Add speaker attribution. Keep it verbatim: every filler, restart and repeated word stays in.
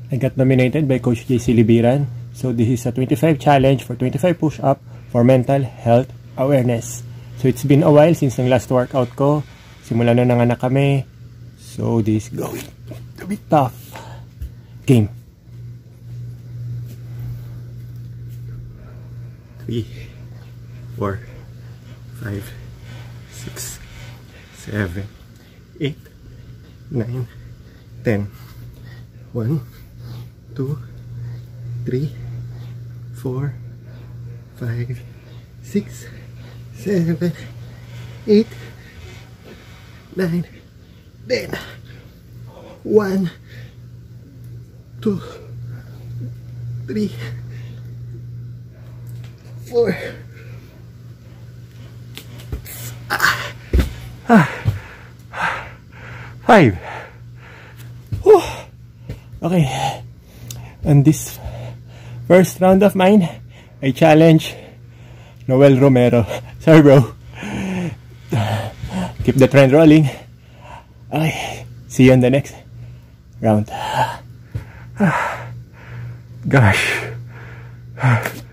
Speaker 1: I got nominated by Coach Jc Libiran. So this is a twenty-five challenge for twenty-five push-up for mental health awareness. So it's been a while since ang last workout ko. Simula na nanganak kami. So this is going to be tough. Game. Three, four, five, six, seven, eight, nine, ten. One, two, three, four, five, six, seven, eight, nine, ten. One, two, three, four. Ah, five. Whew. Okay, and this first round of mine, I challenge Noel Romero. Sorry, bro. Keep the trend rolling. Okay, see you in the next round. Gosh.